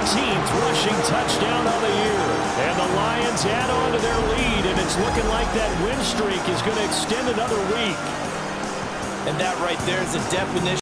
13th rushing touchdown of the year. And the Lions add on to their lead, and it's looking like that win streak is going to extend another week. And that right there is the definition